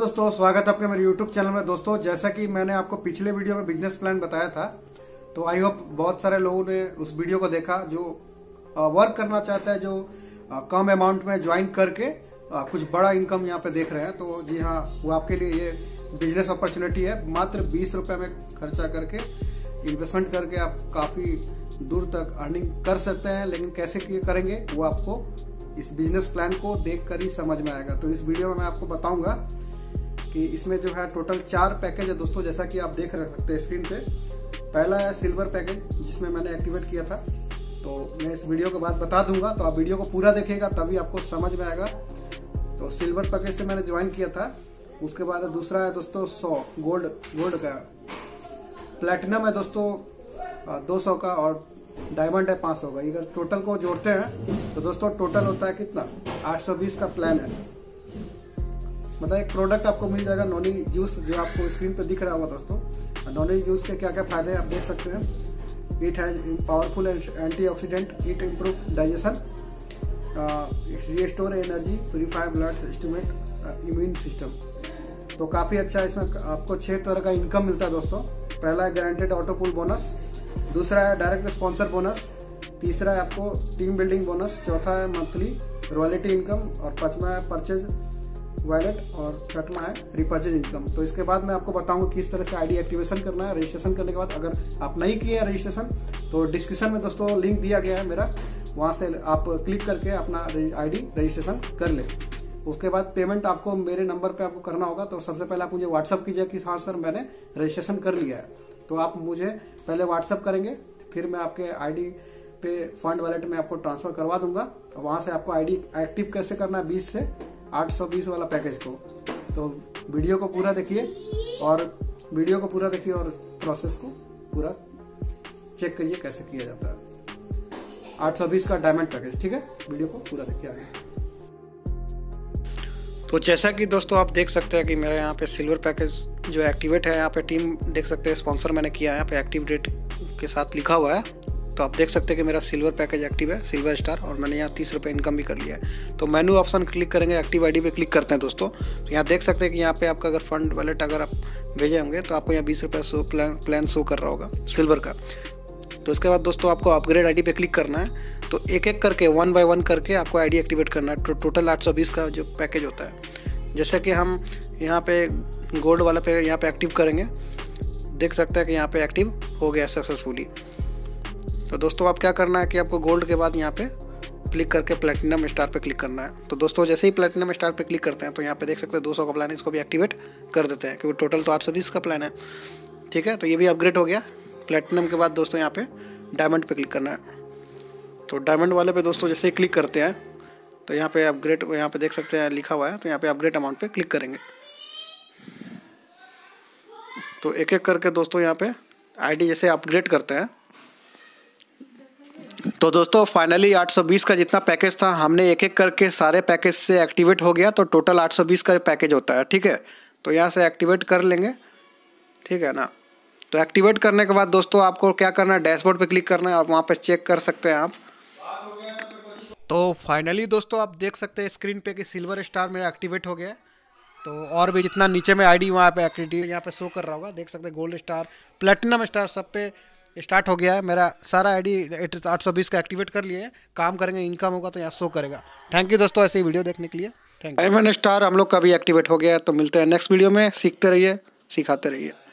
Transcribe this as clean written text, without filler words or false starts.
दोस्तों, स्वागत है आपके मेरे YouTube चैनल में। दोस्तों, जैसा कि मैंने आपको पिछले वीडियो में बिजनेस प्लान बताया था, तो आई होप बहुत सारे लोगों ने उस वीडियो को देखा जो वर्क करना चाहता है, जो कम अमाउंट में ज्वाइन करके कुछ बड़ा इनकम यहाँ पे देख रहे हैं। तो जी हाँ, वो आपके लिए ये बिजनेस अपॉर्चुनिटी है। मात्र 20 रुपए में खर्चा करके इन्वेस्टमेंट करके आप काफी दूर तक अर्निंग कर सकते हैं। लेकिन कैसे करेंगे वो आपको इस बिजनेस प्लान को देखकर ही समझ में आएगा। तो इस वीडियो में मैं आपको बताऊंगा कि इसमें जो है टोटल 4 पैकेज है दोस्तों, जैसा कि आप देख सकते हैं स्क्रीन पे। पहला है सिल्वर पैकेज, जिसमें मैंने एक्टिवेट किया था, तो मैं इस वीडियो के बाद बता दूंगा। तो आप वीडियो को पूरा देखिएगा तभी आपको समझ में आएगा। तो सिल्वर पैकेज से मैंने ज्वाइन किया था। उसके बाद दूसरा है दोस्तों 100 गोल्ड का। प्लेटिनम है दोस्तों 200 का, और डायमंड है 500 का। अगर टोटल को जोड़ते हैं तो दोस्तों टोटल होता है कितना, 820 का प्लान है। मतलब एक प्रोडक्ट आपको मिल जाएगा नॉनी जूस, जो आपको स्क्रीन पे दिख रहा होगा दोस्तों। नॉनी जूस के क्या क्या फायदे हैं आप देख सकते हैं। It has powerful antioxidant, it improve digestion, restore energy, purify blood, stimulate immune system. तो काफी अच्छा, इसमें आपको 6 तरह का इनकम मिलता है दोस्तों। पहला है गारंटेड ऑटो पुल बोनस, दूसरा है डायरेक्ट स्पॉन्सर बोनस, तीसरा है आपको टीम बिल्डिंग बोनस, चौथा है मंथली रॉयल्टी इनकम, और पांचवा है परचेज वॉलेट, और छठवां है रिपर्चेज इनकम। तो इसके बाद मैं आपको बताऊंगा किस तरह से आईडी एक्टिवेशन करना है। रजिस्ट्रेशन करने के बाद अगर आप नहीं किए रजिस्ट्रेशन, तो डिस्क्रिप्शन में दोस्तों लिंक दिया गया है मेरा, वहां से आप क्लिक करके अपना आईडी रजिस्ट्रेशन कर ले। उसके बाद पेमेंट आपको मेरे नंबर पे आपको करना होगा। तो सबसे पहले आप मुझे व्हाट्सअप कीजिए कि हाँ सर मैंने रजिस्ट्रेशन कर लिया है। तो आप मुझे पहले व्हाट्सअप करेंगे, फिर मैं आपके आईडी पे फंड वॉलेट में आपको ट्रांसफर करवा दूंगा। वहां से आपको आईडी एक्टिव कैसे करना है 20 से 820 वाला पैकेज को। तो वीडियो को पूरा देखिए और प्रोसेस को पूरा चेक करिए कैसे किया जाता है। 820 का डायमंड पैकेज, ठीक है। वीडियो को पूरा देखिए आगे। तो जैसा कि दोस्तों आप देख सकते हैं कि मेरे यहाँ पे सिल्वर पैकेज जो एक्टिवेट है, यहाँ पे टीम देख सकते हैं, स्पॉन्सर मैंने किया है, यहाँ पे एक्टिव डेट के साथ लिखा हुआ है। तो आप देख सकते हैं कि मेरा सिल्वर पैकेज एक्टिव है, सिल्वर स्टार, और मैंने यहाँ 30 रुपये इनकम भी कर लिया है। तो मेन्यू ऑप्शन क्लिक करेंगे, एक्टिव आईडी पे क्लिक करते हैं दोस्तों। तो यहाँ देख सकते हैं कि यहाँ पे आपका अगर फंड वॉलेट अगर आप भेजे होंगे तो आपको यहाँ 20 रुपये प्लान शो कर रहा होगा सिल्वर का। तो इसके बाद दोस्तों आपको अपग्रेड आईडी पे क्लिक करना है। तो एक एक करके 1 बाय 1 करके आपको आईडी एक्टिवेट करना है। टोटल 820 का जो पैकेज होता है। जैसे कि हम यहाँ पे गोल्ड वाला पे यहाँ पे एक्टिव करेंगे, देख सकते हैं कि यहाँ पे एक्टिव हो गया सक्सेसफुली। तो दोस्तों आप क्या करना है कि आपको गोल्ड के बाद यहाँ पे क्लिक करके प्लेटिनम स्टार पे क्लिक करना है। तो दोस्तों जैसे ही प्लेटिनम स्टार पे क्लिक करते हैं तो यहाँ पे देख सकते हैं 200 का प्लान है, इसको भी एक्टिवेट कर देते हैं क्योंकि टोटल तो 820 का प्लान है, ठीक है। तो ये भी अपग्रेड हो गया। प्लेटिनम के बाद दोस्तों यहाँ पे डायमंड पे क्लिक करना है। तो डायमंड वाले पे दोस्तों जैसे ही क्लिक करते हैं तो यहाँ पे अपग्रेड, यहाँ पे देख सकते हैं लिखा हुआ है, तो यहाँ पे अपग्रेड अमाउंट पे क्लिक करेंगे। तो एक एक करके दोस्तों यहाँ पे आईडी जैसे अपग्रेड करते हैं। तो दोस्तों फाइनली 820 का जितना पैकेज था, हमने एक एक करके सारे पैकेज से एक्टिवेट हो गया। तो टोटल 820 का पैकेज होता है, ठीक है। तो यहाँ से एक्टिवेट कर लेंगे, ठीक है ना। तो एक्टिवेट करने के बाद दोस्तों आपको क्या करना है, डैशबोर्ड पे क्लिक करना है और वहाँ पे चेक कर सकते हैं आप। तो फाइनली दोस्तों आप देख सकते हैं स्क्रीन पे कि सिल्वर स्टार मेरा एक्टिवेट हो गया है। तो और भी जितना नीचे में आईडी वहाँ पे एक्टिविटी यहाँ पे शो कर रहा होगा, देख सकते हैं गोल्ड स्टार, प्लेटिनम स्टार सब पे स्टार्ट हो गया है। मेरा सारा आईडी 820 का एक्टिवेट कर लिए। काम करेंगे, इनकम होगा तो यहाँ शो करेगा। थैंक यू दोस्तों ऐसे ही वीडियो देखने के लिए। Thank you. डायमंड स्टार हम लोग का भी एक्टिवेट हो गया है। तो मिलते हैं नेक्स्ट वीडियो में। सीखते रहिए, सिखाते रहिए।